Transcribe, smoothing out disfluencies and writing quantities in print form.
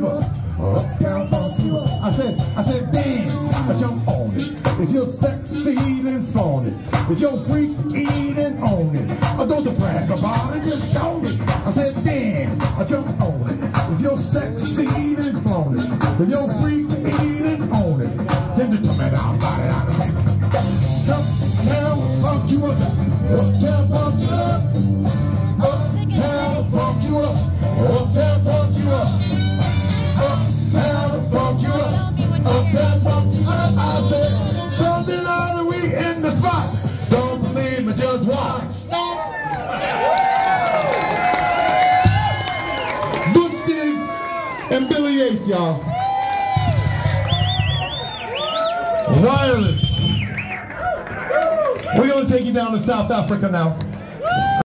fever. Uptown funk fever. I said dance, jump on it. If you're sexy, then flaunt it. If you're freaky, then own it. Don't you brag about it, just show it. I said dance, jump on it. If you're sexy, then flaunt it. If you're freaky, then own it. Then you tell me down, body out of it. Uptown funk you up. Uptown funk you up. Uptown funk you up. Uptown funk you up. Uptown funk you up. Uptown funk you up. I said something other, we in the spot. Don't believe me, just watch. Butch Diggs and Billy Yates, y'all. Wireless. We're gonna take you down to South Africa now.